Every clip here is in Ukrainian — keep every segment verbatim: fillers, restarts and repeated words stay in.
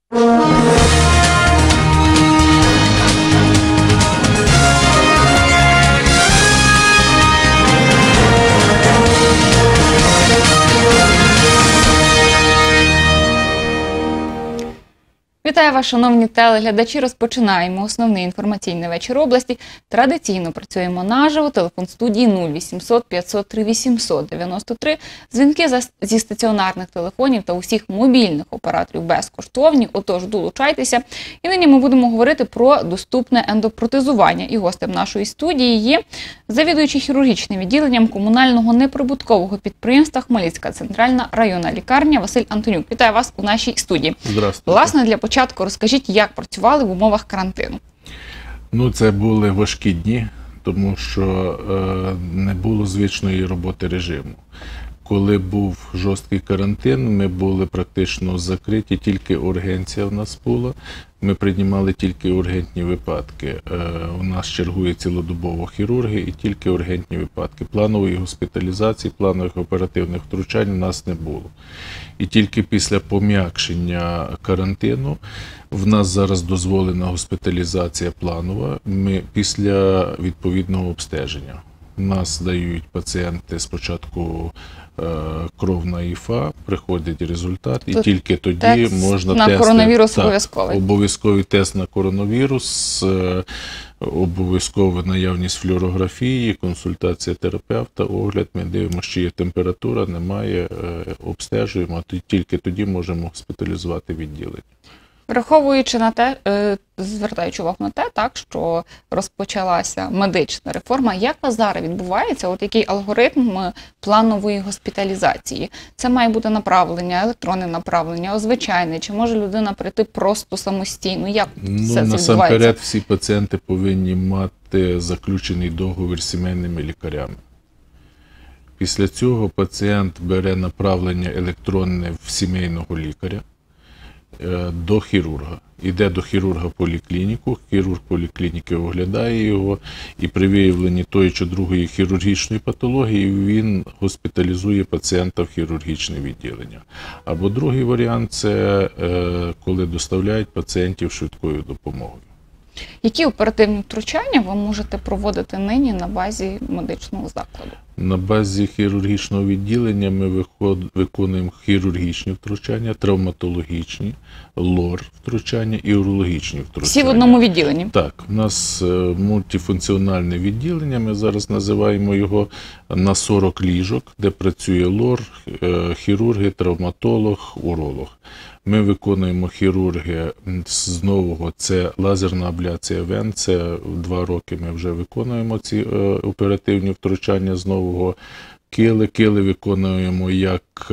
Вітаю вас, шановні телеглядачі. Розпочинаємо основний інформаційний вечір області. Традиційно працюємо наживо. Телефон студії нуль вісімсот п'ятсот три вісімсот дев'яносто три. Дзвінки зі стаціонарних телефонів та усіх мобільних операторів безкоштовні. Отож, долучайтеся. І нині ми будемо говорити про доступне ендопротезування. І гостем нашої студії є завідуючий хірургічним відділенням комунального неприбуткового підприємства Хмельницька центральна районна лікарня Василь Антонюк. Вітаю вас у нашій студії. Здравствуйте. Власне, для початку розкажіть, як працювали в умовах карантину. Ну, це були важкі дні, тому що е, не було звичної роботи режиму. Коли був жорсткий карантин, ми були практично закриті, тільки ургенція в нас була. Ми приймали тільки ургентні випадки. Е, у нас чергує цілодобово хірурги і тільки ургентні випадки. Планової госпіталізації, планових оперативних втручань у нас не було. І тільки після пом'якшення карантину в нас зараз дозволена госпіталізація планова. Ми після відповідного обстеження. У нас дають пацієнти спочатку е, кров на ІФА, приходить результат, і Тут тільки тоді тест можна на тести. коронавірус Так, обов'язковий. Обов'язковий тест на коронавірус, е, обов'язкова наявність флюорографії, консультація терапевта, огляд. Ми дивимося, чи є температура, немає, е, обстежуємо, а тільки тоді можемо госпіталізувати відділення. Враховуючи на те, звертаючи увагу на те, так, що розпочалася медична реформа, як у вас зараз відбувається, от який алгоритм планової госпіталізації? Це має бути направлення, електронне направлення, звичайне, чи може людина прийти просто самостійно? Як Ну, все це відбувається? насамперед, всі пацієнти повинні мати заключений договір з сімейними лікарями. Після цього пацієнт бере направлення електронне в сімейного лікаря до хірурга. Іде до хірурга в поліклініку, хірург поліклініки оглядає його, і при виявленні тої чи другої хірургічної патології він госпіталізує пацієнта в хірургічне відділення. Або другий варіант – це коли доставляють пацієнтів швидкою допомогою. Які оперативні втручання ви можете проводити нині на базі медичного закладу? На базі хірургічного відділення ми виход... виконуємо хірургічні втручання, травматологічні, лор втручання і урологічні втручання. Всі в одному відділенні? Так, у нас мультифункціональне відділення, ми зараз називаємо його на сорок ліжок, де працює лор, хірурги, травматолог, уролог. Ми виконуємо хірурги з нового, це лазерна абляція вен, це два роки ми вже виконуємо ці оперативні втручання з нового. Кили, кили виконуємо як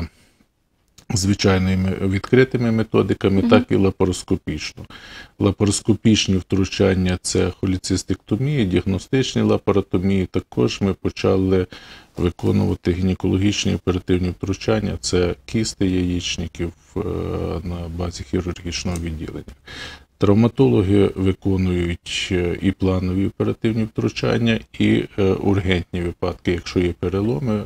звичайними відкритими методиками, mm-hmm. так і лапароскопічно. Лапароскопічні втручання – це холецистектомії, діагностичні лапаротомії. Також ми почали виконувати гінекологічні оперативні втручання, це кісти яєчників на базі хірургічного відділення. Травматологи виконують і планові оперативні втручання, і ургентні випадки, якщо є переломи,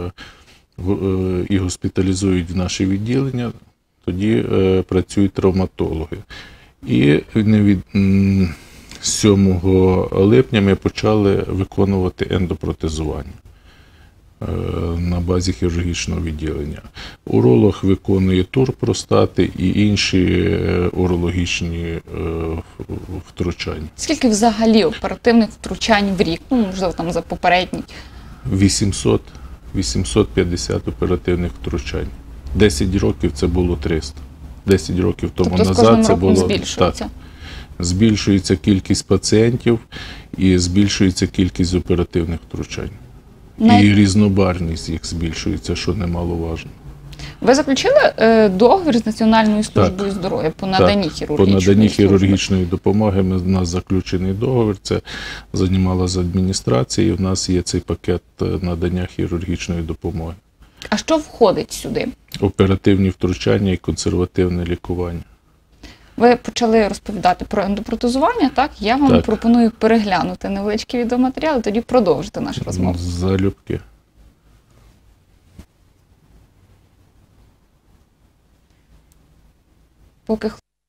і госпіталізують в наше відділення, тоді працюють травматологи. І від сьомого липня ми почали виконувати ендопротезування на базі хірургічного відділення. Уролог виконує тур простати і інші урологічні втручання. Скільки взагалі оперативних втручань в рік? Ну, можливо, там за попередній? вісімсот вісімсот п'ятдесят оперативних втручань. десять років це було триста. десять років тому тобто, назад це було... збільшується? Так. Збільшується кількість пацієнтів і збільшується кількість оперативних втручань. Най... І різнобарність їх збільшується, що немаловажно. Ви заключили е, договір з Національною службою так. здоров'я по наданні так. хірургічної По наданні служби? хірургічної допомоги у нас заключений договір, це займалася адміністрація, і в нас є цей пакет надання хірургічної допомоги. А що входить сюди? Оперативні втручання і консервативне лікування. Ви почали розповідати про ендопротезування, так? Я вам так. пропоную переглянути невеличкі відеоматеріали, тоді продовжити нашу розмову. Залюбки. поки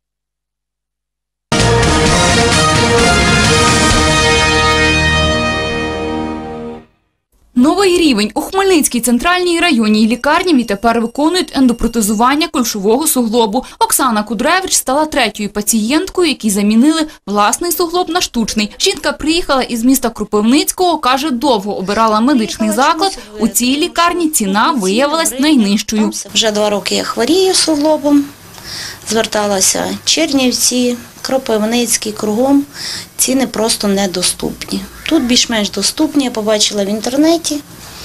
Новий рівень. У Хмельницькій центральній районній лікарні відтепер виконують ендопротезування кульшового суглобу. Оксана Кудревич стала третьою пацієнткою, якій замінили власний суглоб на штучний. Жінка приїхала із міста Кропивницького, каже, довго обирала медичний заклад. У цій лікарні ціна виявилась найнижчою. Вже два роки я хворію суглобом, зверталася Чернівці, Кропивницький, кругом. Ціни просто недоступні. Тут більш-менш доступні, я побачила в інтернеті,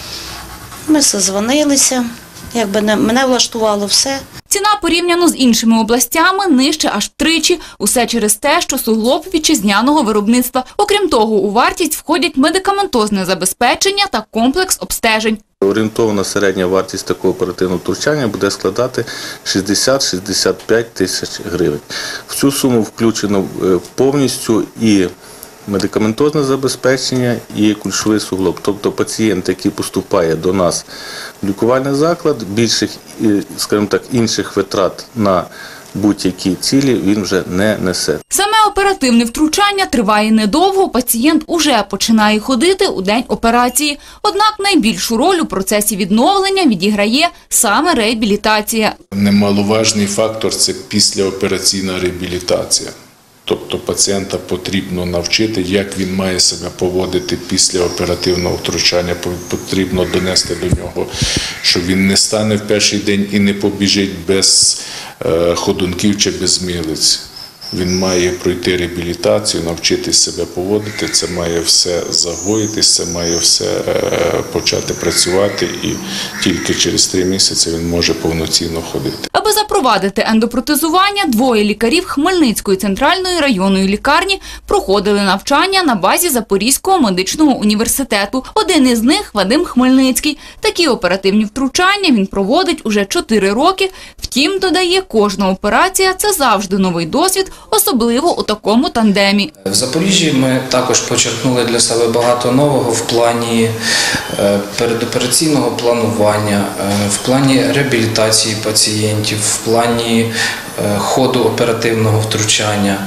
ми созвонилися, якби мене влаштувало все. Ціна порівняно з іншими областями нижче аж втричі. Усе через те, що суглоб вітчизняного виробництва. Окрім того, у вартість входять медикаментозне забезпечення та комплекс обстежень. Орієнтовна середня вартість такого оперативного втручання буде складати шістдесят - шістдесят п'ять тисяч гривень. В цю суму включено повністю і медикаментозне забезпечення, і кульшовий суглоб. Тобто пацієнт, який поступає до нас в лікувальний заклад, більших, скажімо так, інших витрат на будь-які цілі він вже не несе. Саме оперативне втручання триває недовго, пацієнт уже починає ходити у день операції. Однак найбільшу роль у процесі відновлення відіграє саме реабілітація. Немаловажний фактор – це післяопераційна реабілітація. Тобто пацієнта потрібно навчити, як він має себе поводити після оперативного втручання. Потрібно донести до нього, що він не стане в перший день і не побіжить без ходунків чи без милиць. Він має пройти реабілітацію, навчитись себе поводити, це має все загоїтись, це має все почати працювати, і тільки через три місяці він може повноцінно ходити. Аби запровадити ендопротезування, двоє лікарів Хмельницької центральної районної лікарні проходили навчання на базі Запорізького медичного університету. Один із них – Вадим Хмельницький. Такі оперативні втручання він проводить уже чотири роки. Втім, додає, кожна операція – це завжди новий досвід, особливо у такому тандемі. В Запоріжжі ми також почерпнули для себе багато нового в плані передопераційного планування, в плані реабілітації пацієнтів, в плані ходу оперативного втручання.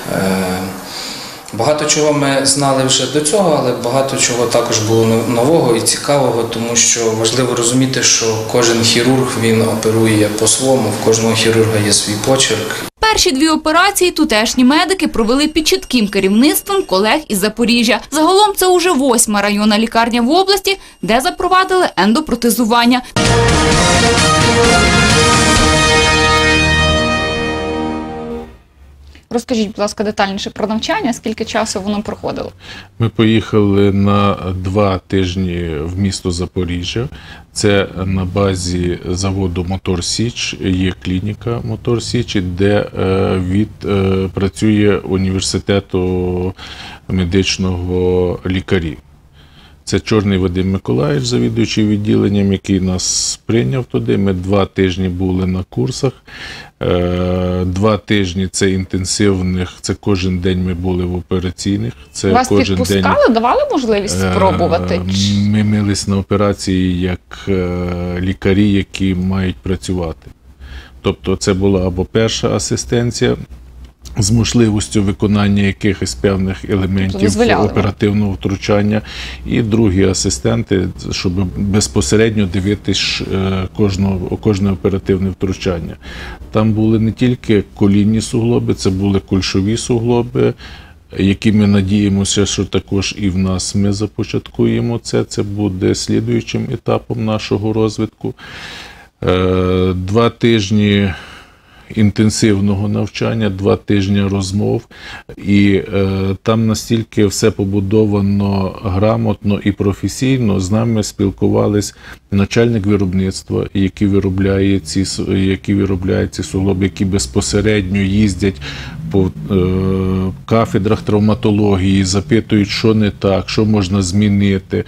Багато чого ми знали вже до цього, але багато чого також було нового і цікавого, тому що важливо розуміти, що кожен хірург, він оперує по-своєму, в кожного хірурга є свій почерк. Перші дві операції тутешні медики провели під чітким керівництвом колег із Запоріжжя. Загалом це уже восьма районна лікарня в області, де запровадили ендопротезування. Розкажіть, будь ласка, детальніше про навчання, скільки часу воно проходило? Ми поїхали на два тижні в місто Запоріжжя. Це на базі заводу «Мотор Січ», є клініка «Мотор Січ», де від, працює університету медичного лікарів. Це Чорний Вадим Миколаївич, завідуючий відділенням, який нас прийняв туди. Ми два тижні були на курсах. Два тижні це інтенсивних, це кожен день ми були в операційних. Це Вас кожен підпускали, день... давали можливість спробувати? Ми мились на операції як лікарі, які мають працювати. Тобто це була або перша асистенція, з можливістю виконання якихось певних елементів оперативного втручання, і другі асистенти, щоб безпосередньо дивитись кожного, кожне оперативне втручання. Там були не тільки колінні суглоби, це були кульшові суглоби, які ми надіємося, що також і в нас ми започаткуємо це. Це буде слідуючим етапом нашого розвитку. Два тижні інтенсивного навчання, два тижні розмов, і е, там настільки все побудовано грамотно і професійно. З нами спілкувались начальник виробництва, який виробляє ці, які виробляє ці суглоби, які безпосередньо їздять по е, кафедрах травматології, запитують, що не так, що можна змінити.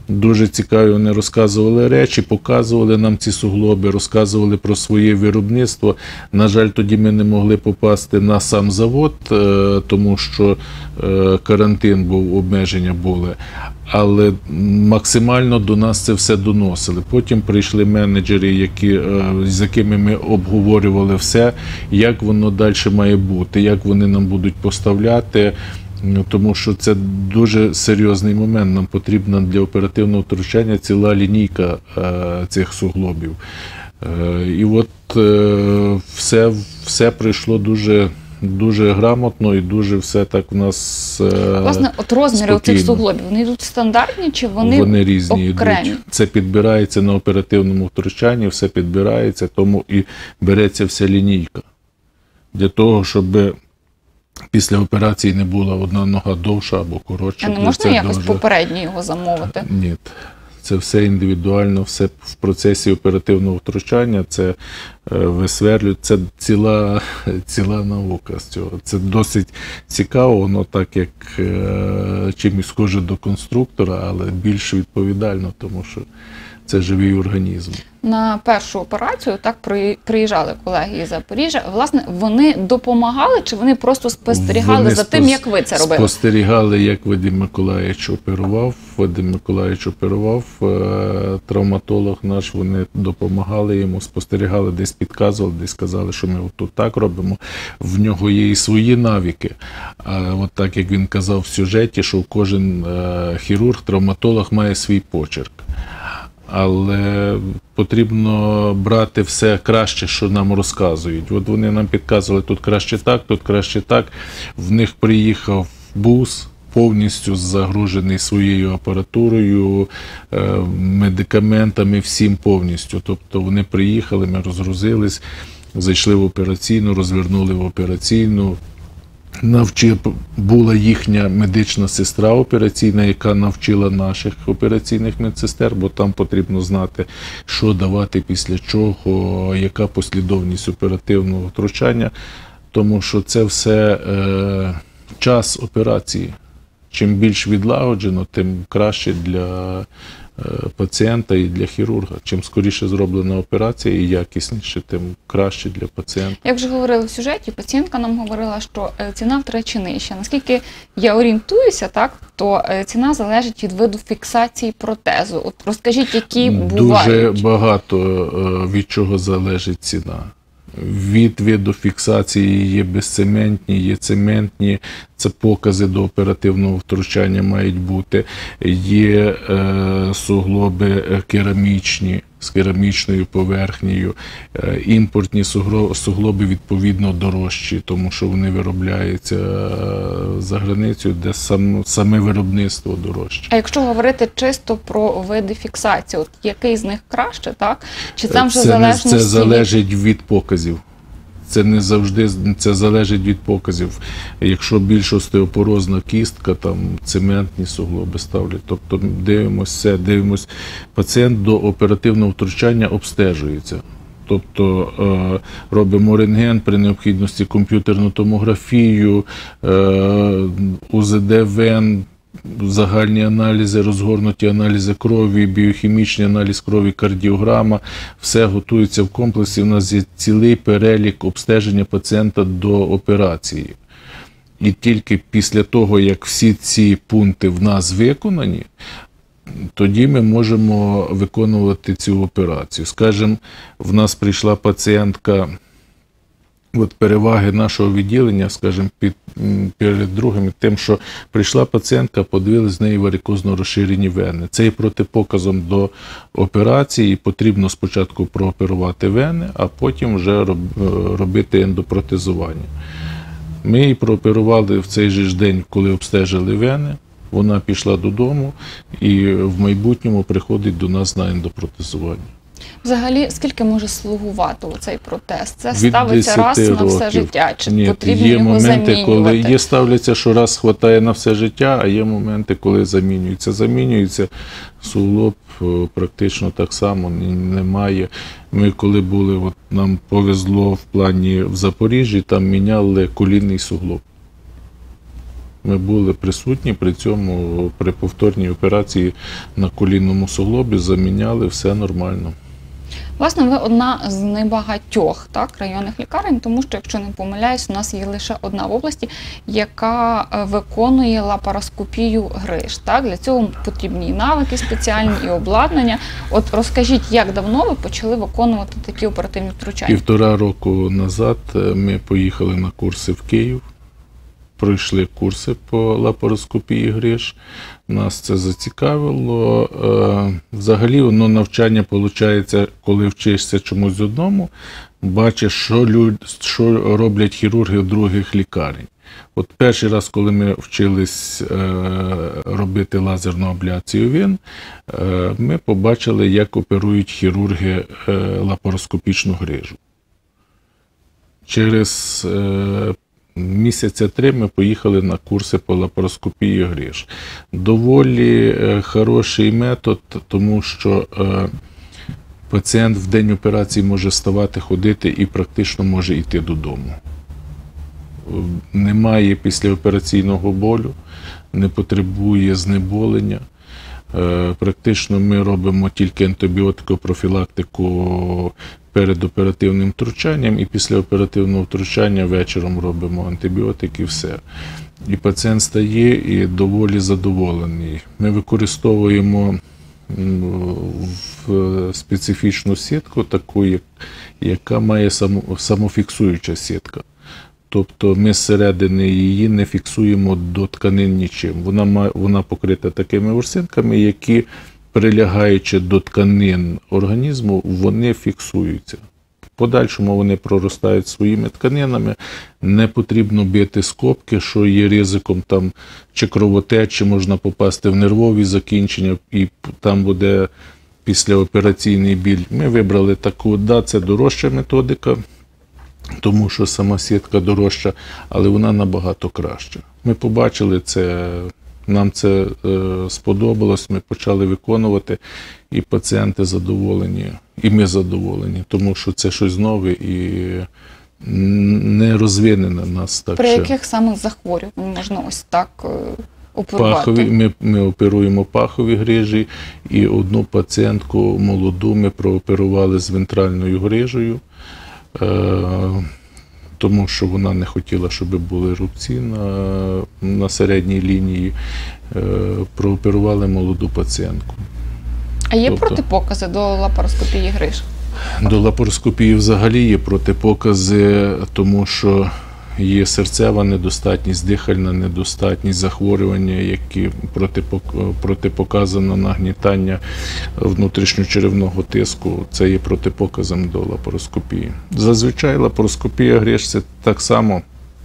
Дуже цікаві вони розказували речі, показували нам ці суглоби, розказували про своє виробництво. На жаль, тоді ми не могли попасти на сам завод, е, тому що е, карантин був, обмеження були. Але максимально до нас це все доносили. Потім прийшли менеджери, які, е, з якими ми обговорювали все, як воно далі має бути, як вони нам будуть поставляти. Ну, тому що це дуже серйозний момент. Нам потрібна для оперативного втручання ціла лінійка е, цих суглобів. Е, і от е, все, все прийшло дуже, дуже грамотно і дуже все так в нас е, Власне, от розміри спокійно. цих суглобів, вони йдуть стандартні чи вони, Вони різні окремі? йдуть. Це підбирається на оперативному втручанні, все підбирається, тому і береться вся лінійка. Для того, щоб після операції не була одна нога довша або коротша. А не Це можна якось дуже- попередньо його замовити? Ні. Це все індивідуально, все в процесі оперативного втручання, це е, висверлюють, це ціла, ціла наука з цього. Це досить цікаво, воно так як е, чимось схоже до конструктора, але більш відповідально, тому що це живий організм. На першу операцію так при- приїжджали колеги із Запоріжжя. Власне, вони допомагали чи вони просто спостерігали Вони за тим, спос- як ви це робили? Спостерігали, як Вадим Миколаївич оперував. Вадим Миколаївич оперував, е, травматолог наш, вони допомагали йому, спостерігали, десь підказували, десь казали, що ми отут так робимо. В нього є і свої навики. А от так, як він казав в сюжеті, що кожен е, хірург, травматолог має свій почерк. Але потрібно брати все краще, що нам розказують. От вони нам підказували, тут краще так, тут краще так. В них приїхав бус, повністю загружений своєю апаратурою, е, медикаментами, всім повністю. Тобто вони приїхали, ми розгрузились, зайшли в операційну, розвернули в операційну. Навчив, була їхня медична сестра операційна, яка навчила наших операційних медсестер, бо там потрібно знати, що давати після чого, яка послідовність оперативного втручання, тому що це все е, час операції. Чим більш відлагоджено, тим краще для е, пацієнта і для хірурга. Чим скоріше зроблена операція і якісніше, тим краще для пацієнта. Як вже говорили в сюжеті, пацієнтка нам говорила, що е, ціна втричі нижча. Наскільки я орієнтуюся, так, то е, ціна залежить від виду фіксації протезу. От розкажіть, які Дуже бувають. багато е, від чого залежить ціна. Від виду фіксації є безцементні, є цементні, це покази до оперативного втручання мають бути. Є е, суглоби керамічні, з керамічною поверхнею, е, імпортні сугро- суглоби відповідно дорожчі, тому що вони виробляються е, за границею, де сам, саме виробництво дорожче. А якщо говорити чисто про види фіксації, от який з них краще, так? Чи там вже Це, не, залежності це від- залежить від показів. Це не завжди, це залежить від показів. Якщо більш остеопорозна кістка, там цементні суглоби ставлять. Тобто дивимося все, дивимося. Пацієнт до оперативного втручання обстежується. Тобто е, робимо рентген, при необхідності комп'ютерну томографію, е, У З Д вен, загальні аналізи, розгорнуті аналізи крові, біохімічний аналіз крові, кардіограма. Все готується в комплексі. У нас є цілий перелік обстеження пацієнта до операції. І тільки після того, як всі ці пункти в нас виконані, тоді ми можемо виконувати цю операцію. Скажімо, в нас прийшла пацієнтка, от переваги нашого відділення, скажімо, під, м, перед другим, тим, що прийшла пацієнтка, подивилися з неї варикозно розширені вени. Це є протипоказом до операції, потрібно спочатку прооперувати вени, а потім вже роб, робити ендопротезування. Ми її прооперували в цей же ж день, коли обстежили вени, вона пішла додому і в майбутньому приходить до нас на ендопротезування. Взагалі, скільки може слугувати оцей протез? Це Від ставиться раз десяти на все років. життя? Чи Ні, потрібно є його моменти, замінювати? коли є ставляться, що раз хватає на все життя, а є моменти, коли замінюється. Замінюється суглоб о, практично так само, ні- немає. Ми коли були, от нам повезло в плані в Запоріжжі, там міняли колінний суглоб. Ми були присутні при цьому, при повторній операції на колінному суглобі, заміняли, все нормально. Власне, ви одна з небагатьох так, районних лікарень, тому що, якщо не помиляюсь, у нас є лише одна в області, яка е, виконує лапароскопію гриж. Так? Для цього потрібні і навики спеціальні, і обладнання. От розкажіть, як давно ви почали виконувати такі оперативні втручання? Півтора року назад ми поїхали на курси в Київ, пройшли курси по лапароскопії гриж. Нас це зацікавило. Взагалі, воно навчання, виходить, коли вчишся чомусь одному, бачиш, що, люд... що роблять хірурги других лікарень. От перший раз, коли ми вчились робити лазерну абляцію вен, ми побачили, як оперують хірурги лапароскопічну грижу. Через місяця три ми поїхали на курси по лапароскопії гриж. Доволі хороший метод, тому що пацієнт в день операції може вставати, ходити і практично може йти додому. Немає післяопераційного болю, не потребує знеболення. Практично ми робимо тільки антибіотикопрофілактику перед оперативним втручанням, і після оперативного втручання вечором робимо антибіотики і все. І пацієнт стає і доволі задоволений. Ми використовуємо специфічну сітку, таку, яка має самофіксуюча сітка. Тобто ми зсередини її не фіксуємо до тканин нічим. Вона, має, вона покрита такими ворсинками, які, прилягаючи до тканин організму, вони фіксуються. В подальшому вони проростають своїми тканинами, не потрібно бити скобки, що є ризиком там, чи кровотечі, можна попасти в нервові закінчення, і там буде післяопераційний біль. Ми вибрали таку, да, це дорожча методика, тому що сама сітка дорожча, але вона набагато краща. Ми побачили це, нам це е, сподобалось, ми почали виконувати, і пацієнти задоволені, і ми задоволені, тому що це щось нове і не розвинене нас так. При ще. яких самих захворювань можна ось так е, оперувати? Пахові, ми, ми оперуємо пахові грижі, і одну пацієнтку молоду ми прооперували з вентральною грижею, тому що вона не хотіла, щоб були рубці на, на середній лінії. Прооперували молоду пацієнтку. А є Тобто, протипокази до лапароскопії гриж? До лапароскопії взагалі є протипокази, тому що є серцева недостатність, дихальна недостатність, захворювання, які протипоказано нагнітання внутрішньочеревного тиску, це є протипоказом до лапароскопії. Зазвичай лапароскопія гриж – це так само,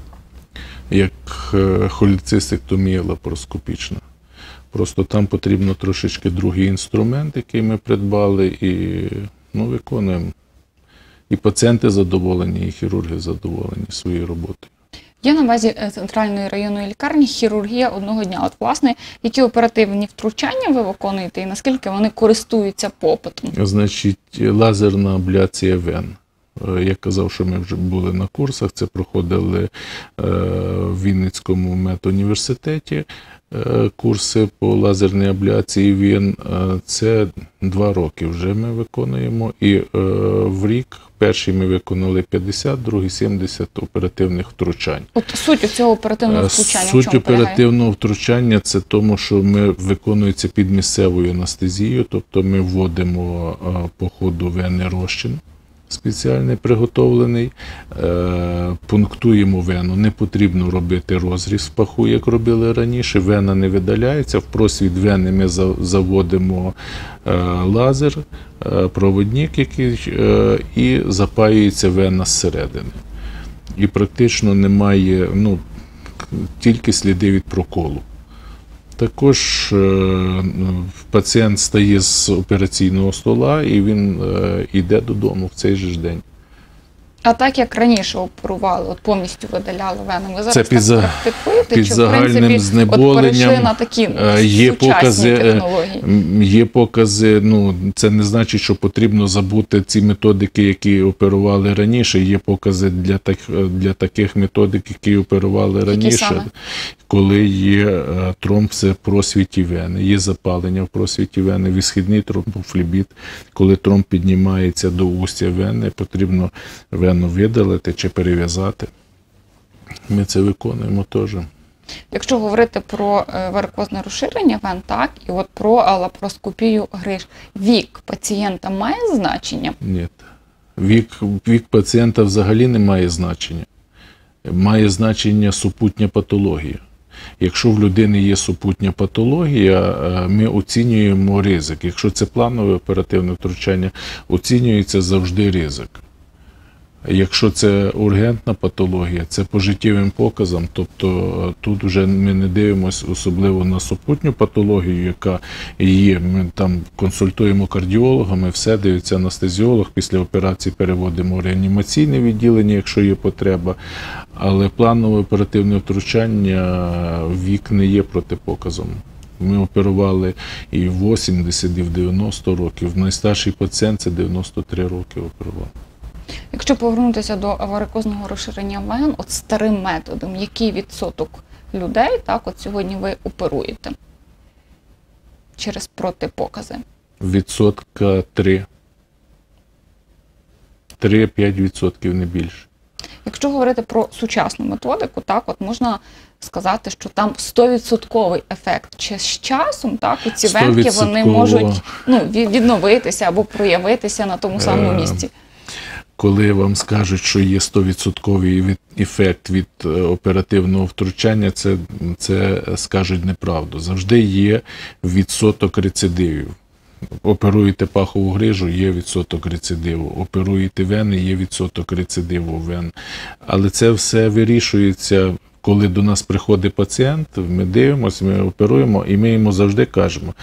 як холецистектомія лапароскопічна. Просто там потрібно трошечки другий інструмент, який ми придбали, і ну, виконуємо. І пацієнти задоволені, і хірурги задоволені своєю роботою. Є на базі центральної районної лікарні хірургія одного дня. От, власне, які оперативні втручання ви виконуєте і наскільки вони користуються попитом? Значить, лазерна абляція вен. Я казав, що ми вже були на курсах, це проходили в Вінницькому медуніверситеті. Курси по лазерній абляції вен, це два роки вже ми виконуємо, і в рік перший ми виконали п'ятдесят, другий сімдесят оперативних втручань. От суть цього оперативного втручання Суть в чому полягає? оперативного втручання – це тому, що ми виконується під місцевою анестезією, тобто ми вводимо по ходу вени розчин спеціальний приготовлений, е, пунктуємо вену, не потрібно робити розріз в паху, як робили раніше, вена не видаляється, в просвіт вени ми за, заводимо е, лазер, е, проводник який, е, і запаюється вена зсередини. І практично немає, ну, тільки сліди від проколу. Також е, пацієнт стає з операційного стола і він е, йде додому в цей же ж день. А так, як раніше оперували, от повністю видаляли вени, ви зараз Це під, так за- практикуєте? під чи, в загальним принципі, от перейшли знеболенням на такі е, є сучасні покази, е, технології? м, є покази, ну, це не значить, що потрібно забути ці методики, які оперували раніше. Є покази для, так, для таких методик, які оперували Які раніше. саме? Коли є е, тромб в просвіті вени, є запалення в просвіті вени, висхідний тромбофлебіт. Коли тромб піднімається до устя вени, потрібно вену видалити чи перев'язати. Ми це виконуємо теж. Якщо говорити про е, варикозне розширення вен, так, і от про лапароскопію гриж, вік пацієнта має значення? Ні. Вік, вік пацієнта взагалі не має значення. Має значення супутня патологія. Якщо в людини є супутня патологія, е, ми оцінюємо ризик. Якщо це планове оперативне втручання, оцінюється завжди ризик. Якщо це ургентна патологія, це по життєвим показам, тобто тут вже ми не дивимося особливо на супутню патологію, яка є. Ми там консультуємо кардіологами, все дивиться анестезіолог, після операції переводимо в реанімаційне відділення, якщо є потреба. Але планове оперативне втручання вік не є протипоказом. Ми оперували і в вісімдесят, і в дев'яносто років. Найстарший пацієнт – це дев'яносто три роки оперував. Якщо повернутися до варикозного розширення вен, от старим методом, який відсоток людей, так, от сьогодні ви оперуєте через протипокази? Відсотка три. три-п'ять відсотків, не більше. Якщо говорити про сучасну методику, так, от можна сказати, що там сто відсотків ефект. Чи з часом, так, ці венки, вони можуть, ну, від- відновитися або проявитися на тому самому місці? Коли вам скажуть, що є сто відсотків від- ефект від е, оперативного втручання, це, це скажуть неправду. Завжди є відсоток рецидивів. Оперуєте пахову грижу, є відсоток рецидиву. Оперуєте вени, є відсоток рецидиву вен. Але це все вирішується, коли до нас приходить пацієнт, ми дивимося, ми оперуємо, і ми йому завжди кажемо,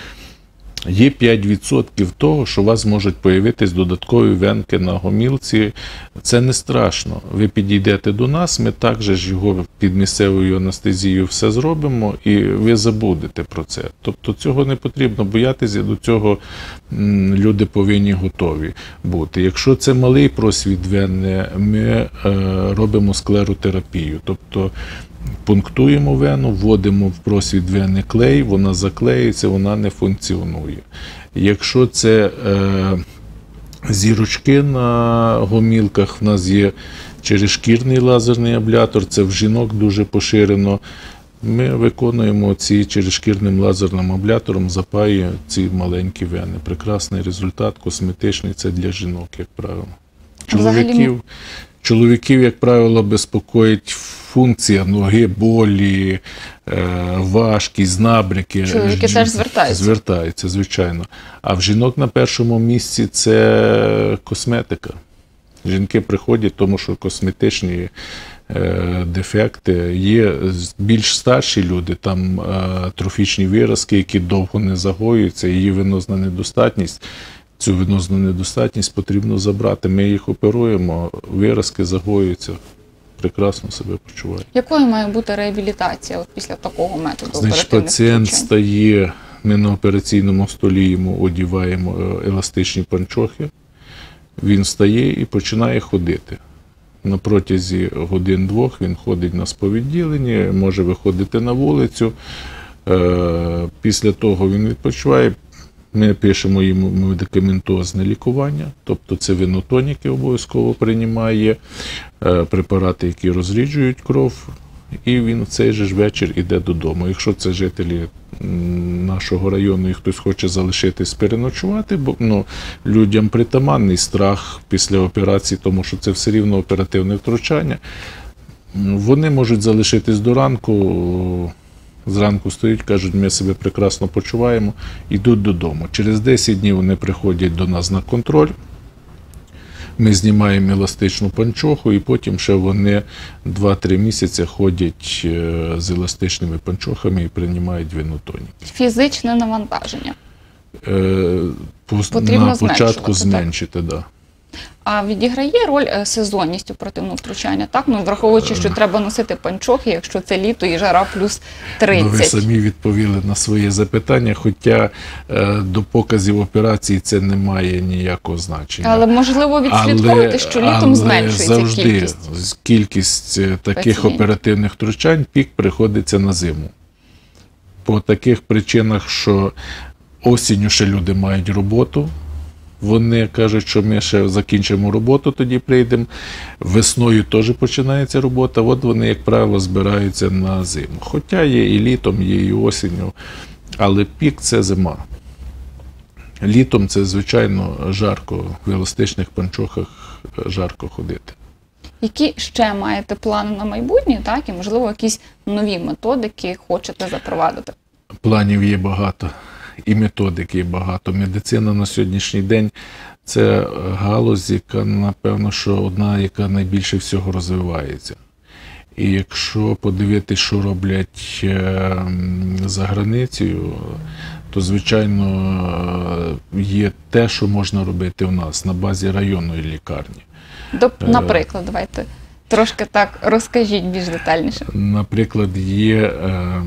є п'ять відсотків того, що у вас можуть появитись додаткові венки на гомілці. Це не страшно. Ви підійдете до нас, ми також ж його під місцевою анестезією все зробимо, і ви забудете про це. Тобто цього не потрібно боятися, до цього м, люди повинні готові бути. Якщо це малий просвіт вени, ми е, робимо склеротерапію. Тобто пунктуємо вену, вводимо в просвіт вени клей, вона заклеюється, вона не функціонує. Якщо це е, зірочки на гомілках, в нас є черешкірний лазерний аблятор, це в жінок дуже поширено. Ми виконуємо ці черешкірним лазерним аблятором, запаюємо ці маленькі вени. Прекрасний результат, косметичний, це для жінок, як правило. Чоловіків, чоловіків як правило, безпокоїть функція ноги, болі, е, важкість, набряки. Чоловіки Ж- теж звертаються. Звертаються, звичайно. А в жінок на першому місці це косметика. Жінки приходять, тому що косметичні е, дефекти. Є більш старші люди, там е, трофічні виразки, які довго не загоюються, її венозна недостатність. Цю венозну недостатність потрібно забрати. Ми їх оперуємо, виразки загоюються, прекрасно себе почувають. Якою має бути реабілітація от після такого методу Значить, оперативних пацієнт втручань? стає, ми на операційному столі йому одіваємо е, еластичні панчохи, він встає і починає ходити. На протязі годин-двох він ходить на сповідділенні, може виходити на вулицю. Е, Після того він відпочиває. Ми пишемо йому медикаментозне лікування, тобто це венотоніки обов'язково приймає, е, препарати, які розріджують кров, і він в цей же ж вечір іде додому. Якщо це жителі м, нашого району і хтось хоче залишитись переночувати, бо ну, людям притаманний страх після операції, тому що це все рівно оперативне втручання, вони можуть залишитись до ранку. Зранку стоять, кажуть, ми себе прекрасно почуваємо, йдуть додому. Через десять днів вони приходять до нас на контроль, ми знімаємо еластичну панчоху, і потім ще вони два-три місяці ходять е, з еластичними панчохами і приймають венотоніки. Фізичне навантаження. Е, по- Потрібно на початку зменшувати, так? зменшити, так. Да. А відіграє роль е, сезонність оперативного втручання? Так, ну враховуючи, що треба носити панчохи, якщо це літо і жара плюс тридцять. Ну, ви самі відповіли на своє запитання, хоча е, до показів операції це не має ніякого значення. Але можливо відслідковувати, що літом але зменшується завжди кількість. кількість е, таких пацієнтів. оперативних втручань пік приходиться на зиму. По таких причинах, що осінню ще люди мають роботу, вони кажуть, що ми ще закінчимо роботу, тоді прийдемо. Весною теж починається робота, от вони, як правило, збираються на зиму. Хоча є і літом, є і осінню, але пік – це зима. Літом це, звичайно, жарко, в еластичних панчохах жарко ходити. Які ще маєте плани на майбутнє, так, і можливо якісь нові методики хочете запровадити? Планів є багато, і методик є багато. Медицина на сьогоднішній день – це галузь, яка, напевно, що одна, яка найбільше всього розвивається. І якщо подивитися, що роблять е, за границею, то, звичайно, є те, що можна робити у нас на базі районної лікарні. До, наприклад, давайте трошки так розкажіть більш детальніше. Наприклад, є е,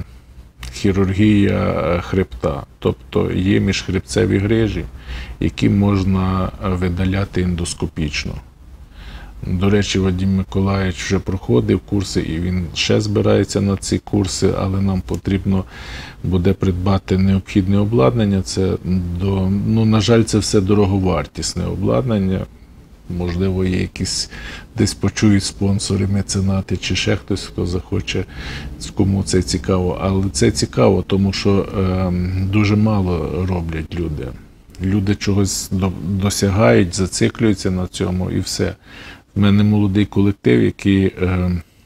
хірургія хребта, тобто є міжхребцеві грижі, які можна видаляти ендоскопічно. До речі, Вадим Миколаївич вже проходив курси, і він ще збирається на ці курси, але нам потрібно буде придбати необхідне обладнання. Це, до, ну, на жаль, це все дороговартісне обладнання. Можливо, є якісь, десь почують спонсори, меценати чи ще хтось, хто захоче, кому це цікаво. Але це цікаво, тому що е, дуже мало роблять люди. Люди чогось до, досягають, зациклюються на цьому і все. В мене молодий колектив, який е,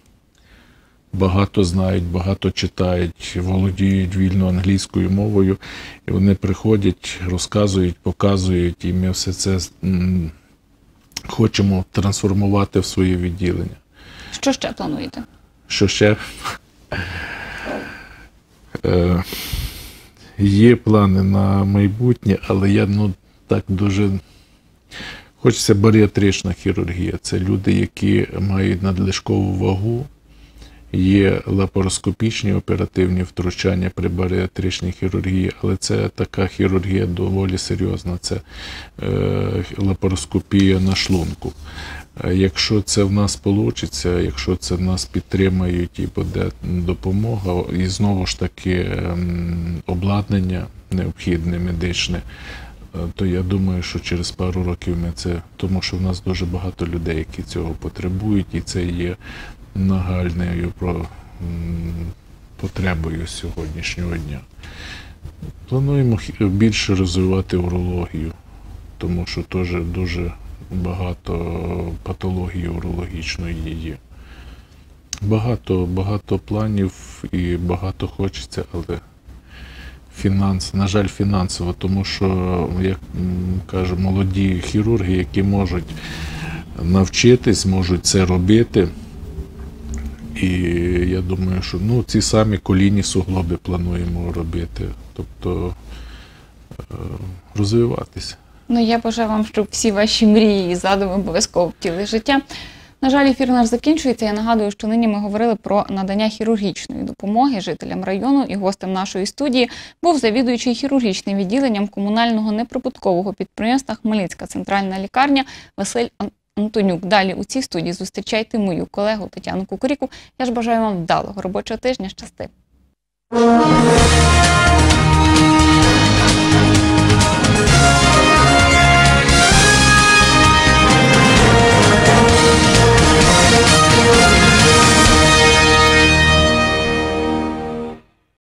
багато знають, багато читають, володіють вільно англійською мовою. І вони приходять, розказують, показують, і ми все це м, хочемо трансформувати в своє відділення. Що ще плануєте? Що ще? Е, є плани на майбутнє, але я, ну, так дуже... Хочеться баріатрична хірургія. Це люди, які мають надлишкову вагу. Є лапароскопічні оперативні втручання при баріатричній хірургії, але це така хірургія доволі серйозна. Це е, лапароскопія на шлунку. Якщо це в нас вийде, якщо це в нас підтримають і буде допомога, і знову ж таки е, обладнання необхідне, медичне, то я думаю, що через пару років ми це, тому що в нас дуже багато людей, які цього потребують, і це є нагальною потребою сьогоднішнього дня. Плануємо більше розвивати урологію, тому що теж дуже багато патології урологічної є. Багато, багато планів і багато хочеться, але фінанс, на жаль, фінансово, тому що, як кажу, молоді хірурги, які можуть навчитись, можуть це робити. І я думаю, що, ну, ці самі колінні суглоби плануємо робити, тобто розвиватися. Ну, я бажаю вам, щоб всі ваші мрії і задуми обов'язково втілили життя. На жаль, ефір наш закінчується. Я нагадую, що нині ми говорили про надання хірургічної допомоги жителям району, і гостем нашої студії був завідуючий хірургічним відділенням комунального неприбуткового підприємства «Хмельницька центральна лікарня» Василь Антонюк. Далі у цій студії зустрічайте мою колегу Тетяну Кукуріку. Я ж бажаю вам вдалого робочого тижня. Щасти!